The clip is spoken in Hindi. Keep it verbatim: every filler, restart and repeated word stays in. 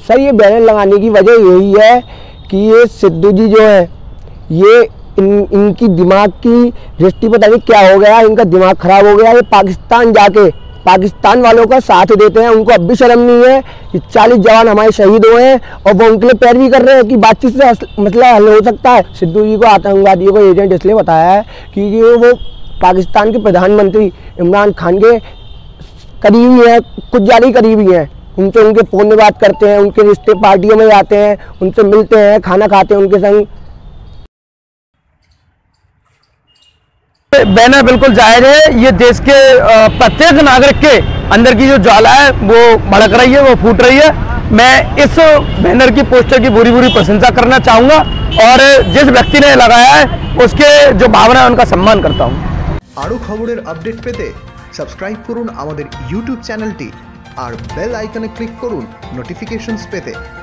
सर ये बैनर लगाने की वजह यही है कि ये सिद्धू जी जो है ये इन इनकी दिमाग की दृष्टि पता नहीं क्या हो गया, इनका दिमाग खराब हो गया। ये पाकिस्तान जाके पाकिस्तान वालों का साथ देते हैं, उनको अब भी शर्म नहीं है कि चालीस जवान हमारे शहीद हुए हैं और वो उनके लिए पैरवी कर रहे हैं कि बातचीत से मसला हल हो सकता है। सिद्धू जी को आतंकवादियों को एजेंट इसलिए बताया है क्योंकि वो पाकिस्तान के प्रधानमंत्री इमरान खान के करीबी हैं, कुछ ज़्यादा ही करीबी हैं। उनसे उनके फ़ोन में बात करते हैं, उनके रिश्ते पार्टियों में जाते हैं, उनसे मिलते हैं, खाना खाते हैं उनके संग। बैनर बिल्कुल जायज़ है। ये देश के प्रत्येक नागरिक के अंदर की जो ज्वाला है वो भड़क रही है, वो फूट रही है। मैं इस बैनर की पोस्टर की बुरी बुरी प्रशंसा करना चाहूँगा और जिस व्यक्ति ने लगाया है उसके जो भावना है उनका सम्मान करता हूँ। আরো খবরের আপডেট পেতে সাবস্ক্রাইব করুন আমাদের ইউটিউব চ্যানেলটি আর বেল আইকনে ক্লিক করুন নোটিফিকেশনস পেতে।